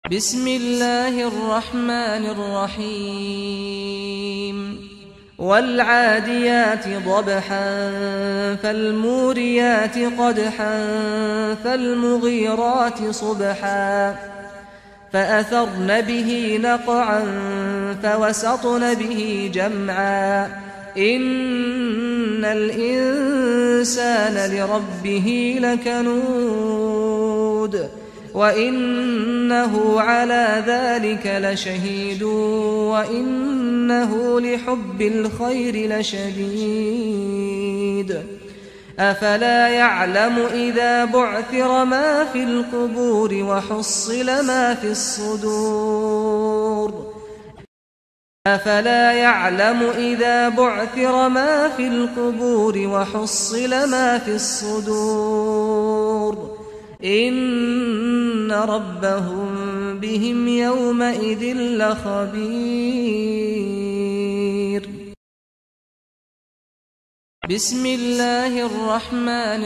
بسم الله الرحمن الرحيم والعاديات ضبحا فالموريات قدحا فالمغيرات صبحا فأثرن به نقعا فوسطن به جمعا إن الإنسان لربه لكنود وإنه على ذلك لشهيد وإنه لحب الخير لشديد أفلا يعلم إذا بعثر ما في القبور وحصل ما في الصدور أفلا يعلم إذا بعثر ما في القبور وحصل ما في الصدور إن ربهم بهم يومئذ لخبير. بسم الله الرحمن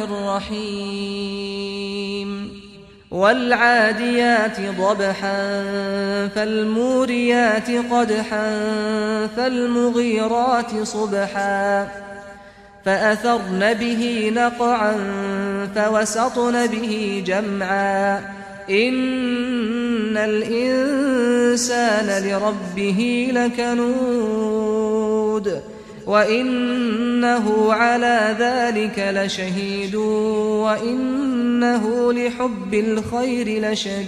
الرحيم والعاديات ضبحا فالموريات قدحا فالمغيرات صبحا فأثرن به نقعا فوسطن به جمعا إن الإنسان لربه لكنود وإنه على ذلك لشهيد وإنه لحب الخير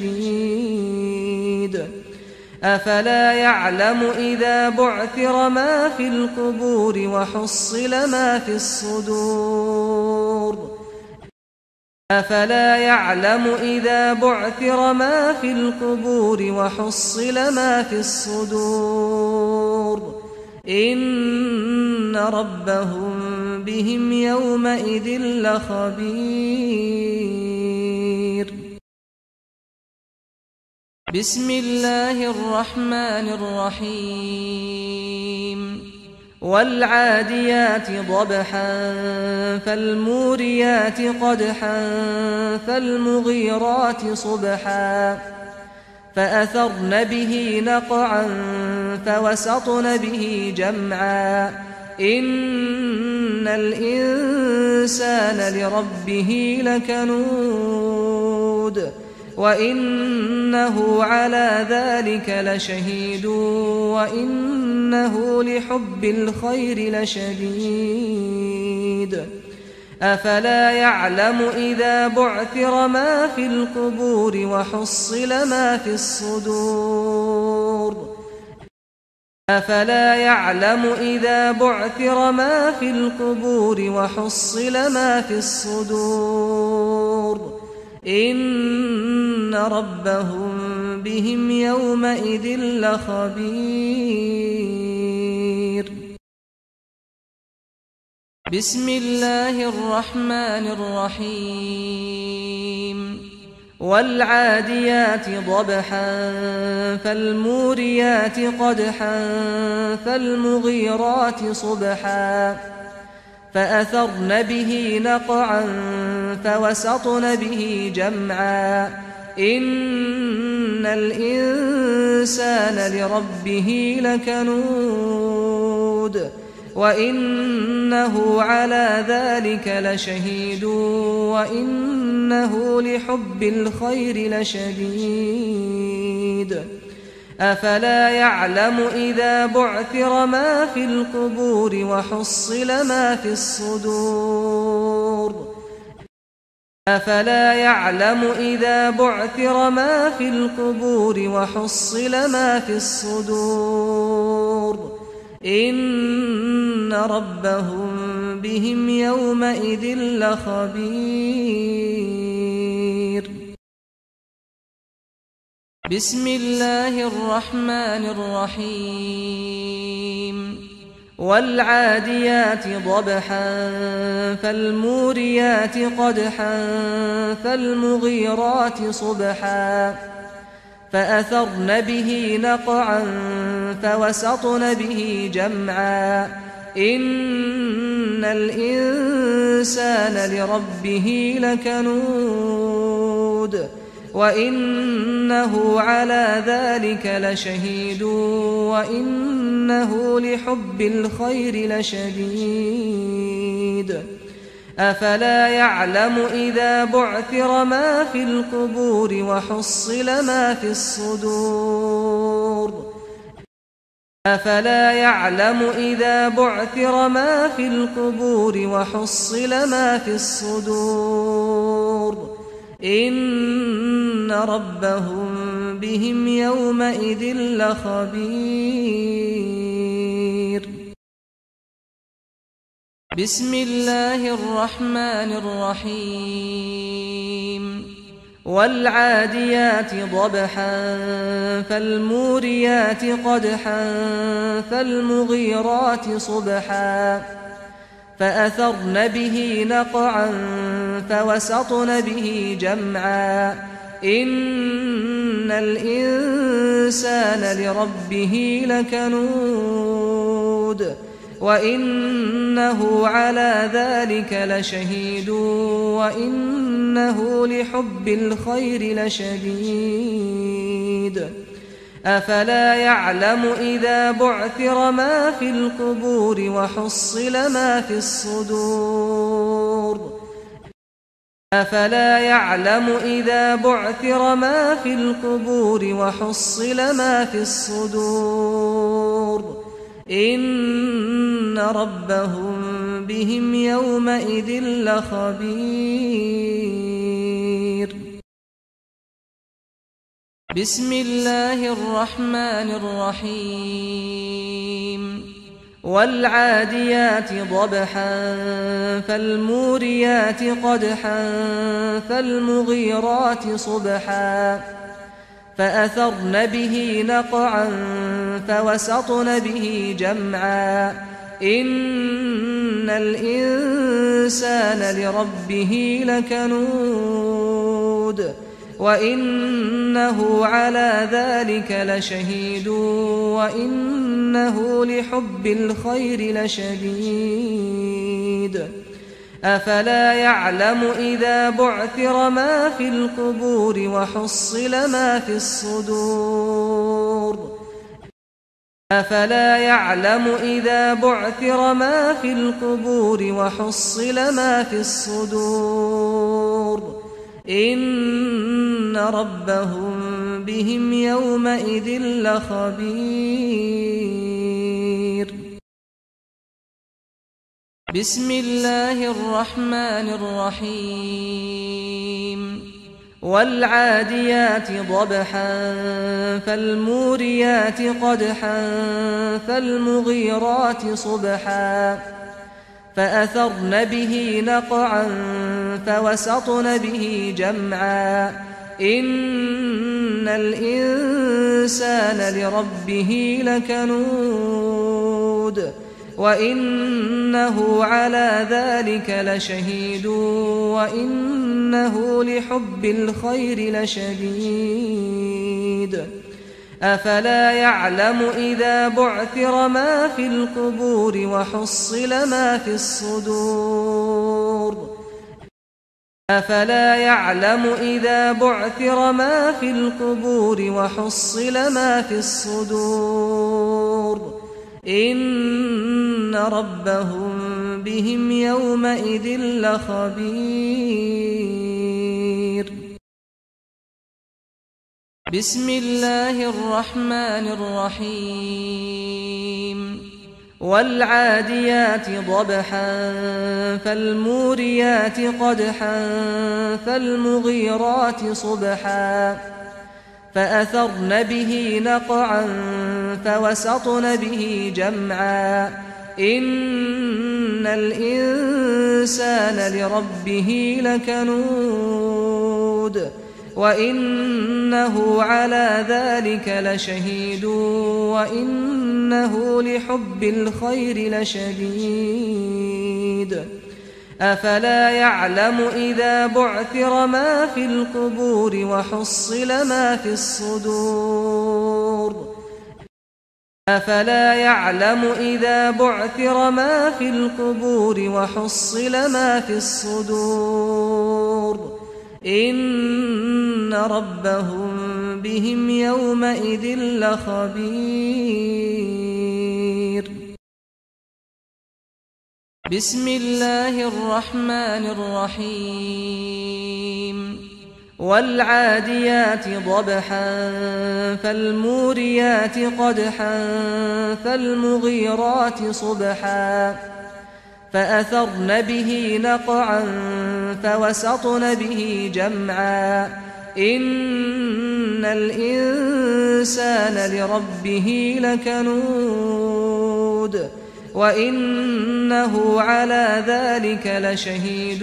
لشديد أفلا يعلم إذا بعثر ما في القبور وحصل ما في الصدور أفلا يعلم إذا بعثر ما في القبور وحصل ما في الصدور إن ربهم بهم يومئذ لخبير. بسم الله الرحمن الرحيم والعاديات ضبحا فالموريات قدحا فالمغيرات صبحا فأثرن به نقعا فوسطن به جمعا إن الإنسان لربه لكنود وإنه على ذلك لشهيد وإنه لحب الخير لشديد أفلا يعلم إذا بعثر ما في القبور وحصل ما في الصدور أفلا يعلم إذا بعثر ما في القبور وحصل ما في الصدور إن ربهم بهم يومئذ لخبير. بسم الله الرحمن الرحيم والعاديات ضبحا فالموريات قدحا فالمغيرات صبحا فأثرن به نقعا فوسطن به جمعا إن الإنسان لربه لكنود وإنه على ذلك لشهيد وإنه لحب الخير لشديد أفلا يعلم إذا بعثر ما في القبور وحصل ما في الصدور أفلا يعلم إذا بعثر ما في القبور وحصل ما في الصدور إن ربهم بهم يومئذ لخبير. بسم الله الرحمن الرحيم والعاديات ضبحا فالموريات قدحا فالمغيرات صبحا فأثرن به نقعا فوسطن به جمعا إن الإنسان لربه لكنود وإنه على ذلك لشهيد وإنه لحب الخير لشديد أفلا يعلم إذا بعثر ما في القبور وحصل ما في الصدور أفلا يعلم إذا بعثر ما في القبور وحصل ما في الصدور إن ربهم بهم يومئذ لخبير بسم الله الرحمن الرحيم والعاديات ضبحا فالموريات قدحا فالمغيرات صبحا فأثرن به نقعا فوسطن به جمعا إن الإنسان لربه لكنود وإنه على ذلك لشهيد وإنه لحب الخير لشديد أفلا يعلم إذا بعثر ما في القبور وحصل ما في الصدور أفلا يعلم إذا بعثر ما في القبور وحصل ما في الصدور إن ربهم بهم يومئذ لخبير بسم الله الرحمن الرحيم والعاديات ضبحا فالموريات قدحا فالمغيرات صبحا فأثرن به نقعا فوسطن به جمعا إن الإنسان لربه لكنود وإنه على ذلك لشهيد وإنه لحب الخير لشديد أفلا يعلم إذا بعثر ما في القبور وحصل ما في الصدور أفلا يعلم إذا بعثر ما في القبور وحصل ما في الصدور إن ربهم بهم يومئذ لخبير بسم الله الرحمن الرحيم والعاديات ضبحا فالموريات قدحا فالمغيرات صبحا فأثرن به نقعا فوسطن به جمعا إن الإنسان لربه لكنود وإنه على ذلك لشهيد وإنه لحب الخير لشديد أفلا يعلم إذا بعثر ما في القبور وحصل ما في الصدور أفلا يعلم إذا بعثر ما في القبور وحصل ما في الصدور إن ربهم بهم يومئذ لخبير بسم الله الرحمن الرحيم والعاديات ضبحا فالموريات قدحا فالمغيرات صبحا فأثرن به نقعا فوسطن به جمعا إن الإنسان لربه لكنود وإنه على ذلك لشهيد وإنه لحب الخير لشديد أفلا يعلم إذا بعثر ما في القبور وحصل ما في الصدور أفلا يعلم إذا بعثر ما في القبور وحصل ما في الصدور إن ربهم بهم يومئذ لخبير. بسم الله الرحمن الرحيم. والعاديات ضبحا فالموريات قدحا فالمغيرات صبحا فأثرن به نقعا فوسطن به جمعا إن الإنسان لربه لكنود وإنه على ذلك لشهيد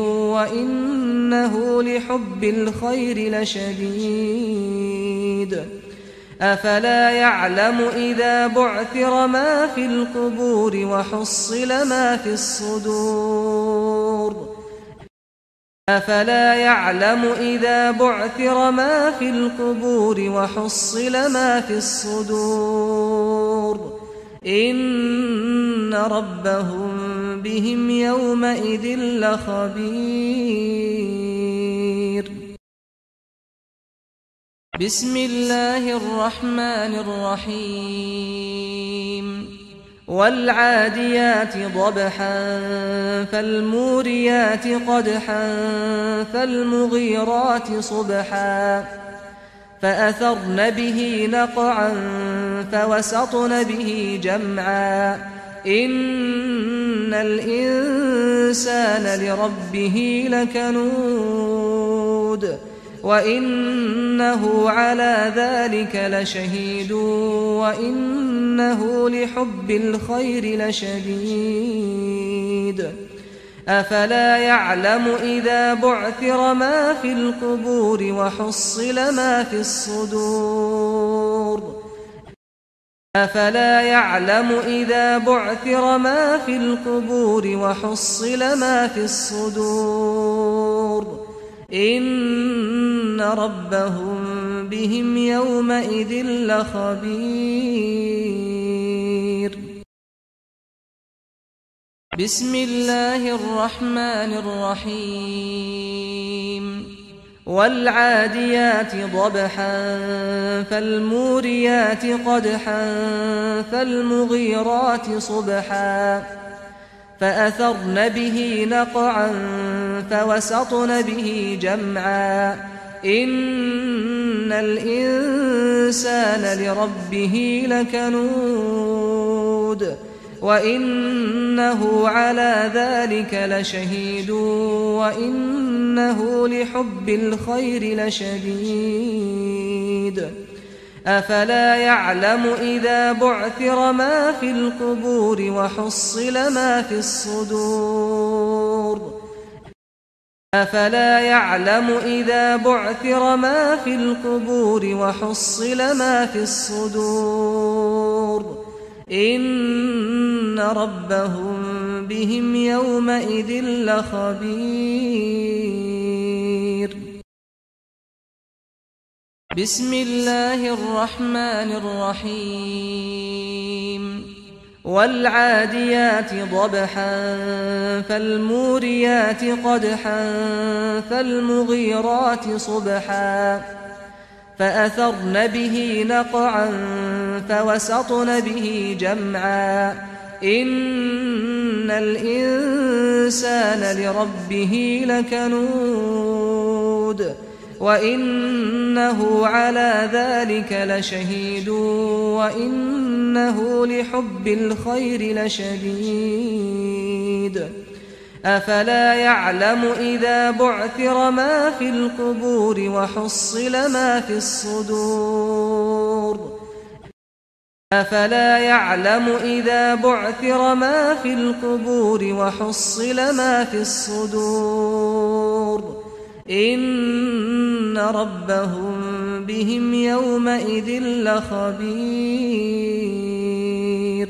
وإنه لحب الخير لشديد. أفلا يعلم إذا بعثر ما في القبور وحصل ما في الصدور أفلا يعلم إذا بعثر ما في القبور وحصل ما في الصدور إن ربهم بهم يومئذ لخبير. بسم الله الرحمن الرحيم. والعاديات ضبحا فالموريات قدحا فالمغيرات صبحا فأثرن به نقعا فوسطن به جمعا إن الإنسان لربه لكنود وإنه على ذلك لشهيد وإنه لحب الخير لشديد. أفلا يعلم إذا بعثر ما في القبور وحصل ما في الصدور أفلا يعلم إذا بعثر ما في القبور وحصل ما في الصدور إن ربهم بهم يومئذ لخبير. بسم الله الرحمن الرحيم. والعاديات ضبحا فالموريات قدحا فالمغيرات صبحا فأثرن به نقعا فوسطن به جمعا إن الإنسان لربه لكنود وإنه على ذلك لشهيد وإنه لحب الخير لشديد. أفلا يعلم إذا بعثر ما في القبور وحصل ما في الصدور أفلا يعلم إذا بعثر ما في القبور وحصل ما في الصدور إن ربهم بهم يومئذ لخبير. بسم الله الرحمن الرحيم. والعاديات ضبحا فالموريات قدحا فالمغيرات صبحا فأثرن به نقعا فوسطن به جمعا إن الإنسان لربه لكنود وإنه على ذلك لشهيد وإنه لحب الخير لشديد. أفلا يعلم إذا بعثر ما في القبور وحصل ما في الصدور أفلا يعلم إذا بعثر ما في القبور وحصل ما في الصدور إن ربهم بهم يومئذ لخبير.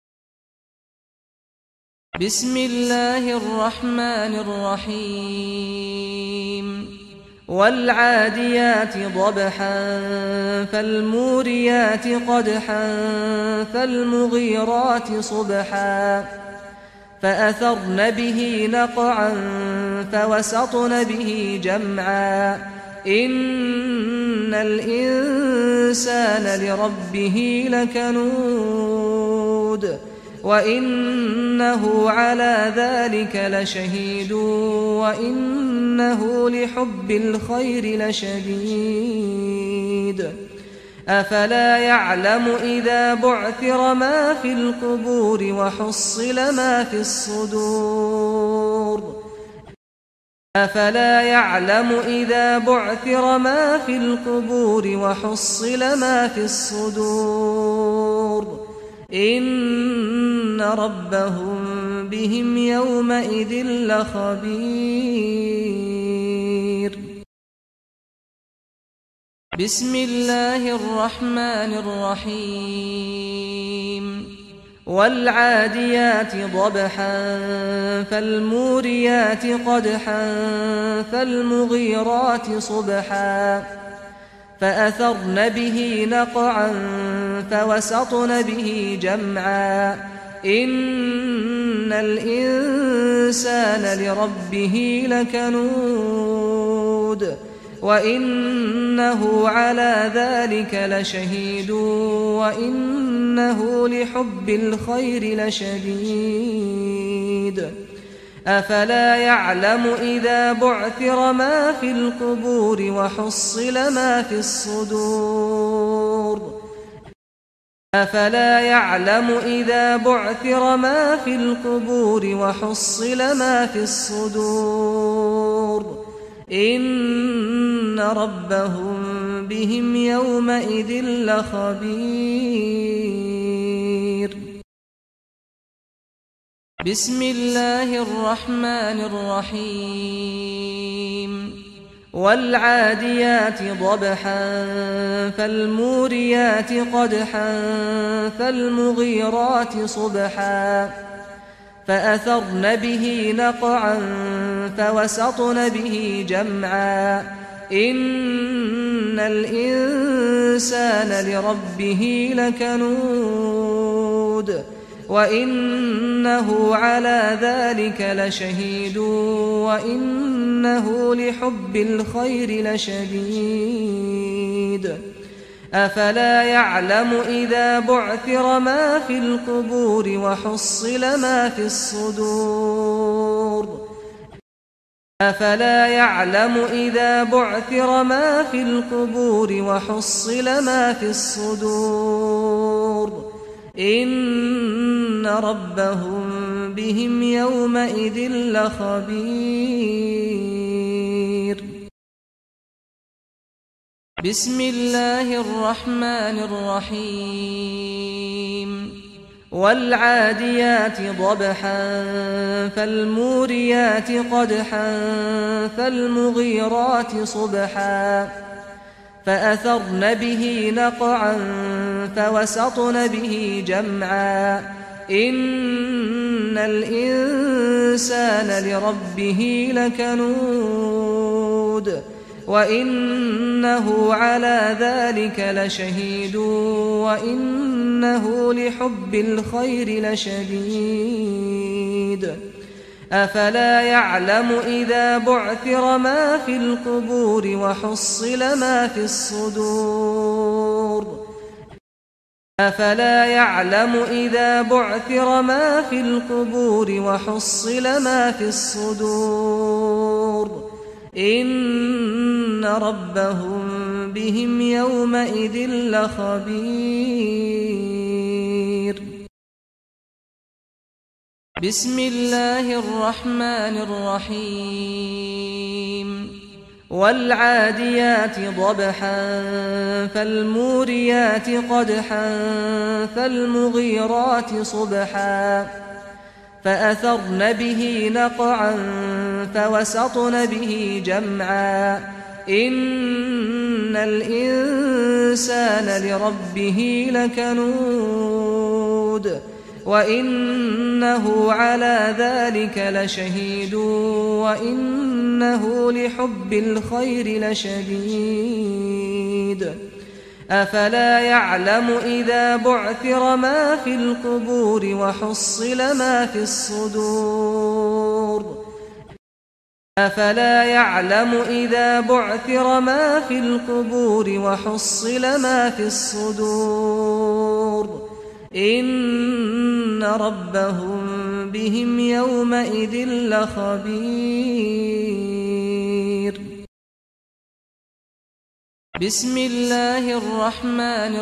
بسم الله الرحمن الرحيم. والعاديات ضبحا فالموريات قدحا فالمغيرات صبحا فأثرن به نقعا فوسطن به جمعا إن الإنسان لربه لكنود وإنه على ذلك لشهيد وإنه لحب الخير لشديد أفلا يعلم إذا بعثر ما في القبور وحصل ما في الصدور أفلا يعلم إذا بعثر ما في القبور وحصل ما في الصدور إن ربهم بهم يومئذ لخبير بسم الله الرحمن الرحيم والعاديات ضبحا فالموريات قدحا فالمغيرات صبحا فأثرن به نقعا فوسطن به جمعا إن الإنسان لربه لكنود وإنه على ذلك لشهيد وإنه لحب الخير لشديد أفلا يعلم إذا بعثر ما في القبور وحصل ما في الصدور أفلا يعلم إذا بعثر ما في القبور وحصل ما في الصدور إن ربهم بهم يومئذ لخبير بسم الله الرحمن الرحيم والعاديات ضبحا فالموريات قدحا فالمغيرات صبحا فأثرن به نقعا فوسطن به جمعا إن الإنسان لربه لكنود وإنه على ذلك لشهيد وإنه لحب الخير لشديد أفلا يعلم إذا بعثر ما في القبور وحصل ما في الصدور أفلا يعلم إذا بعثر ما في القبور وحصل ما في الصدور إن ربهم بهم يومئذ لخبير بسم الله الرحمن الرحيم والعاديات ضبحا فالموريات قدحا فالمغيرات صبحا فأثرن به نقعا فوسطن به جمعا إن الإنسان لربه لكنود وإنه على ذلك لشهيد وإنه لحب الخير لشديد أفلا يعلم إذا بعثر ما في القبور وحصل ما في الصدور أفلا يعلم إذا بعثر ما في القبور وحصل ما في الصدور إن ربهم بهم يومئذ لخبير بسم الله الرحمن الرحيم والعاديات ضبحا فالموريات قدحا فالمغيرات صبحا فأثرن به نقعا فوسطن به جمعا إن الإنسان لربه لكنود وإنه على ذلك لشهيد وإنه لحب الخير لشديد أفلا يعلم إذا بعثر ما في القبور وحصل ما في الصدور أفلا يعلم إذا بعثر ما في القبور وحصل ما في الصدور إن ربهم بهم يومئذ لخبير. بسم الله الرحمن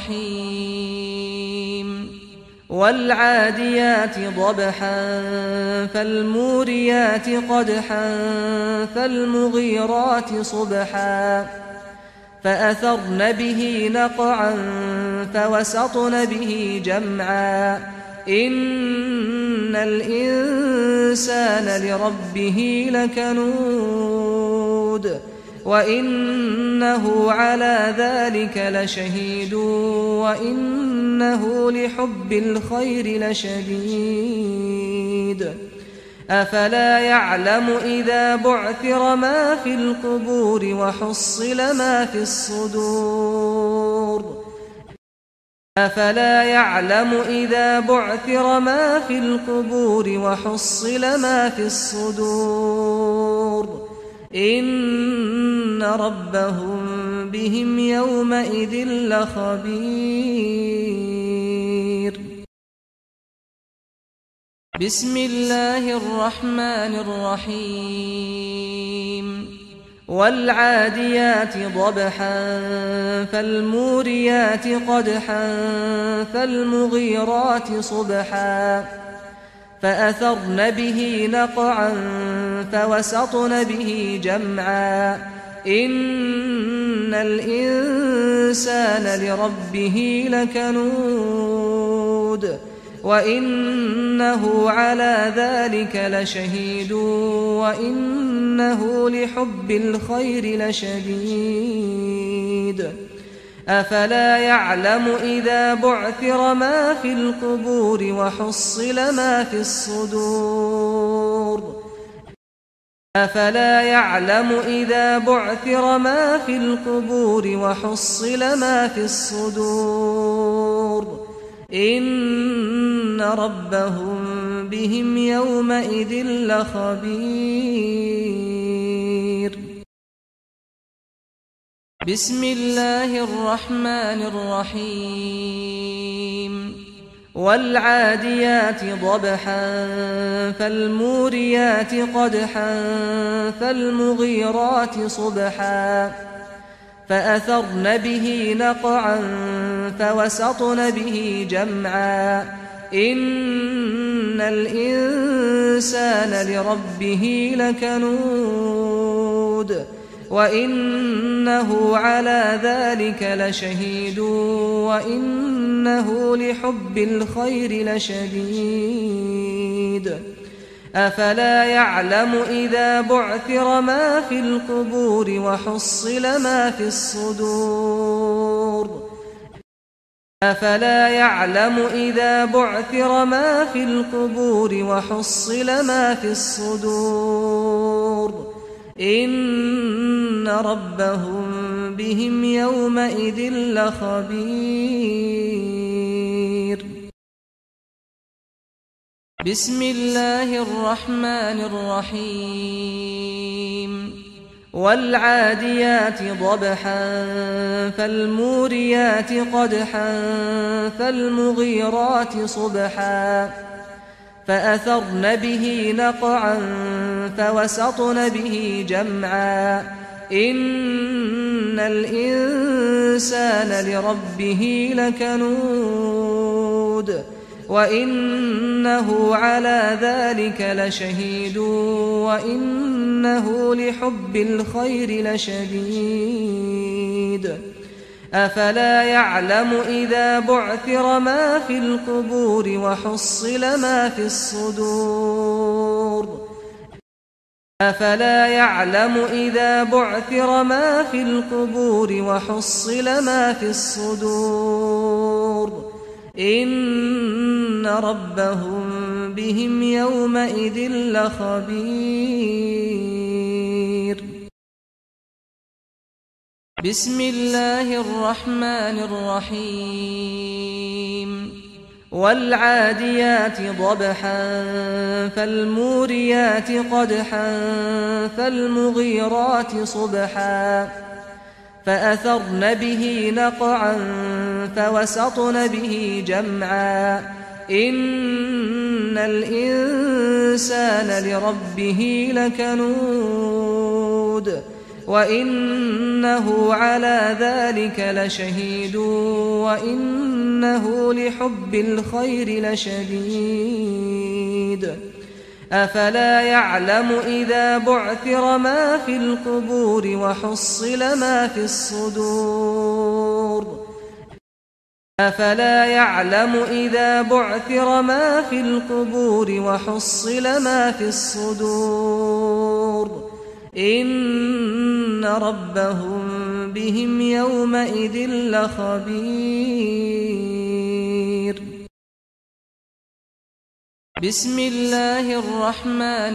الرحيم. والعاديات ضبحا فالموريات قدحا فالمغيرات صبحا فأثرن به نقعا فوسطن به جمعا إن الإنسان لربه لكنود وإنه على ذلك لشهيد وإنه لحب الخير لشديد أفلا يعلم إذا بعثر ما في القبور وحصل ما في الصدور أفلا يعلم إذا بعثر ما في القبور وحصل ما في الصدور إن ربهم بهم يومئذ لخبير. بسم الله الرحمن الرحيم. والعاديات ضبحا فالموريات قدحا فالمغيرات صبحا فأثرن به نقعا فوسطن به جمعا إن الإنسان لربه لكنود وإنه على ذلك لشهيد وإنه لحب الخير لشديد أفلا يعلم إذا بعثر ما في القبور وحصل ما في الصدور أفلا يعلم إذا بعثر ما في القبور وحصل ما في الصدور إن ربهم بهم يومئذ لخبير. بسم الله الرحمن الرحيم. والعاديات ضبحا فالموريات قدحا فالمغيرات صبحا فأثرن به نقعا فوسطن به جمعا إن الإنسان لربه لكنود وإنه على ذلك لشهيد وإنه لحب الخير لشديد أفلا يعلم إذا بعثر ما في القبور وحصل ما في الصدور أفلا يعلم إذا بعثر ما في القبور وحصل ما في الصدور إن ربهم بهم يومئذ لخبير. بسم الله الرحمن الرحيم. والعاديات ضبحا فالموريات قدحا فالمغيرات صبحا فأثرن به نقعا فوسطن به جمعا إن الإنسان لربه لكنود وإنه على ذلك لشهيد وإنه لحب الخير لشديد أفلا يعلم إذا بعثر ما في القبور وحصل ما في الصدور أفلا يعلم إذا بعثر ما في القبور وحصل ما في الصدور إن ربهم بهم يومئذ لخبير. بسم الله الرحمن الرحيم والعاديات ضبحا فالموريات قدحا فالمغيرات صبحا فأثرن به نقعا فوسطن به جمعا إن الإنسان لربه لكنود وإنه على ذلك لشهيد وإنه لحب الخير لشديد أفلا يعلم إذا بعثر ما في القبور وحصل ما في الصدور أفلا يعلم إذا بعثر ما في القبور وحصل ما في الصدور إن ربهم بهم يومئذ لخبير بسم الله الرحمن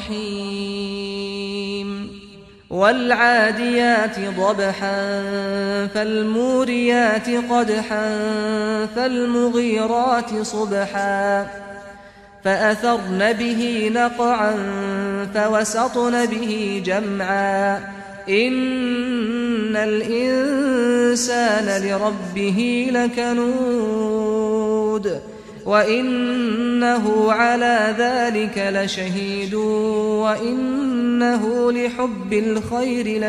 الرحيم والعاديات ضبحا فالموريات قدحا فالمغيرات صبحا فأثرن به نقعا فوسطن به جمعا إن الإنسان لربه لكنود وإنه على ذلك لشهيد وإنه لحب الخير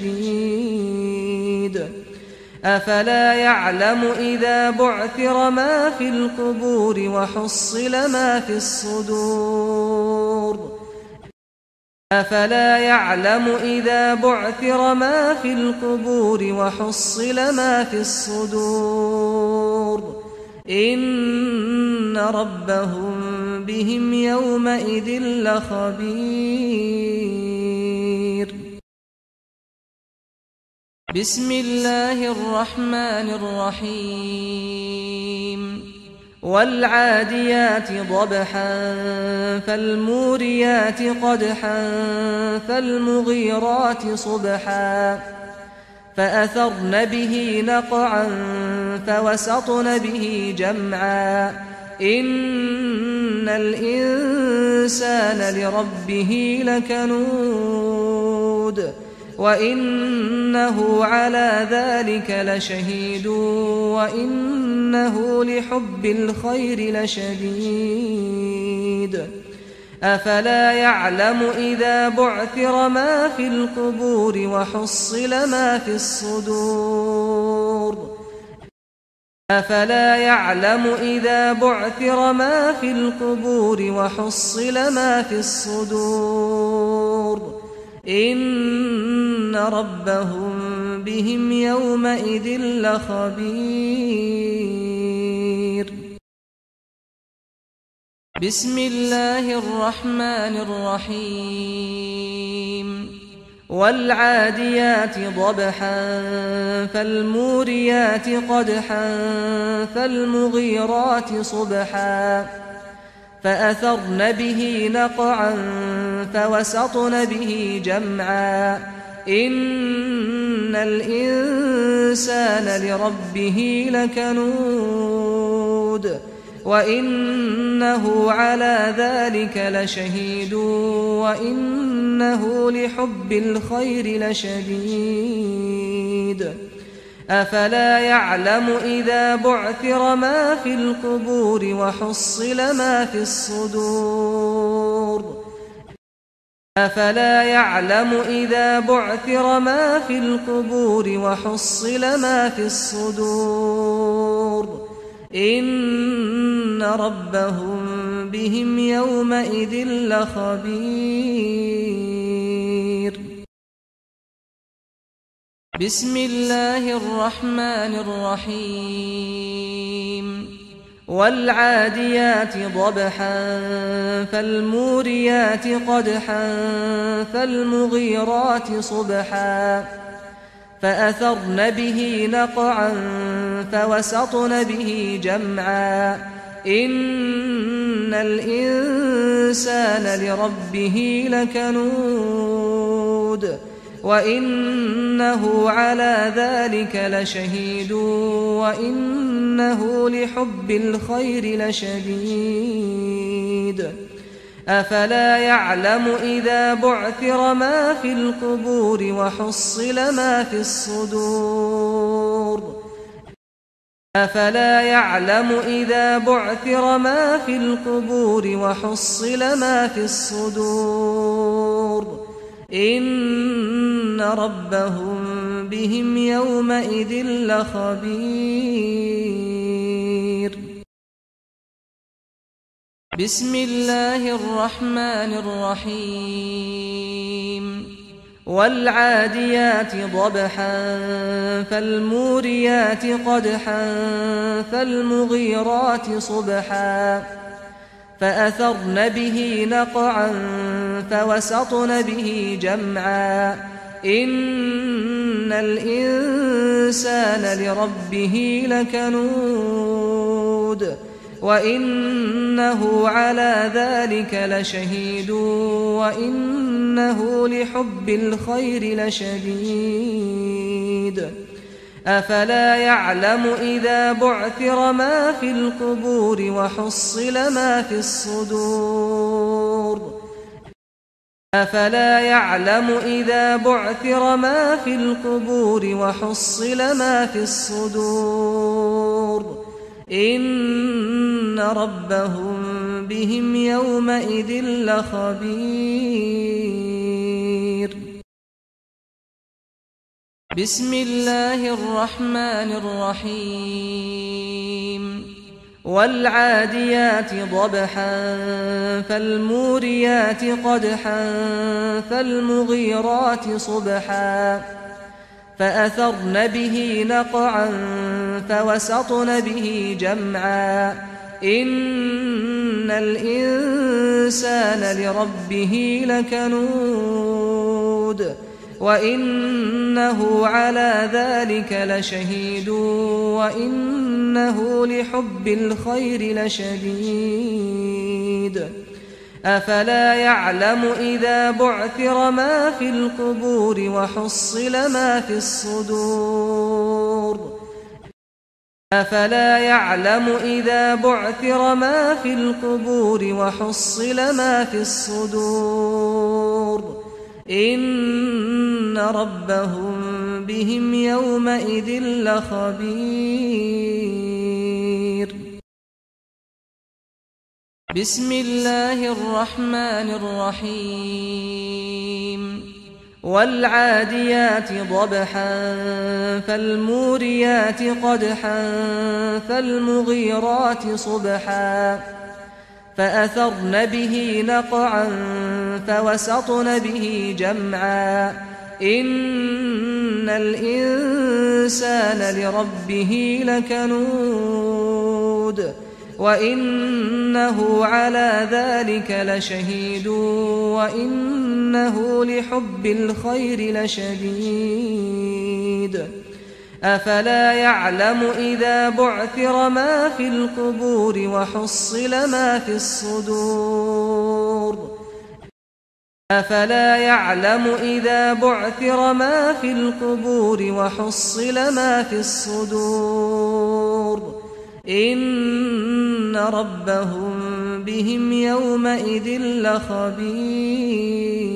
لشديد أفلا يعلم إذا بعثر ما في القبور وحصل ما في الصدور أفلا يعلم إذا بعثر ما في القبور وحصل ما في الصدور إن ربهم بهم يومئذ لخبير بسم الله الرحمن الرحيم والعاديات ضبحا فالموريات قدحا فالمغيرات صبحا فأثرن به نقعا فوسطن به جمعا إن الإنسان لربه لكنود وإنه على ذلك لشهيد وإنه لحب الخير لشديد أفلا يعلم إذا بعثر ما في القبور وحصل ما في الصدور أفلا يعلم إذا بعثر ما في القبور وحصل ما في الصدور إن ربهم بهم يومئذ لخبير بسم الله الرحمن الرحيم والعاديات ضبحا فالموريات قدحا فالمغيرات صبحا فأثرن به نقعا فوسطن به جمعا إن الإنسان لربه لكنود وإنه على ذلك لشهيد وإنه لحب الخير لشديد أفلا يعلم إذا بعثر ما في القبور وحصل ما في الصدور أفلا يعلم إذا بعثر ما في القبور وحصل ما في الصدور إن ربهم بهم يومئذ لخبير بسم الله الرحمن الرحيم والعاديات ضبحا فالموريات قدحا فالمغيرات صبحا فأثرن به نقعا فوسطن به جمعا إن الإنسان لربه لكنود وإنه على ذلك لشهيد وإنه لحب الخير لشديد أفلا يعلم إذا بعثر ما في القبور وحصل ما في الصدور أفلا يعلم إذا بعثر ما في القبور وحصل ما في الصدور إن ربهم بهم يومئذ لخبير بسم الله الرحمن الرحيم والعاديات ضبحا فالموريات قدحا فالمغيرات صبحا فأثرن به نقعا فوسطن به جمعا إن الإنسان لربه لكنود وإنه على ذلك لشهيد وإنه لحب الخير لشديد أفلا يعلم إذا بعثر ما في القبور وحصل ما في الصدور أفلا يعلم إذا بعثر ما في القبور وحصل ما في الصدور إن ربهم بهم يومئذ لخبير بسم الله الرحمن الرحيم والعاديات ضبحا فالموريات قدحا فالمغيرات صبحا فأثرن به نقعا فوسطن به جمعا إن الإنسان لربه لكنود وإنه على ذلك لشهيد وإنه لحب الخير لشديد أفلا يعلم إذا بعثر ما في القبور وحصل ما في الصدور أفلا يعلم إذا بعثر ما في القبور وحصل ما في الصدور إن ربهم بهم يومئذ لخبير بسم الله الرحمن الرحيم والعاديات ضبحا فالموريات قدحا فالمغيرات صبحا فأثرن به نقعا فوسطن به جمعا إن الإنسان لربه لكنود وإنه على ذلك لشهيد وإنه لحب الخير لشديد أفلا يعلم إذا بعثر ما في القبور وحصل ما في الصدور أفلا يعلم إذا بعثر ما في القبور وحصل ما في الصدور إن ربهم بهم يومئذ لخبير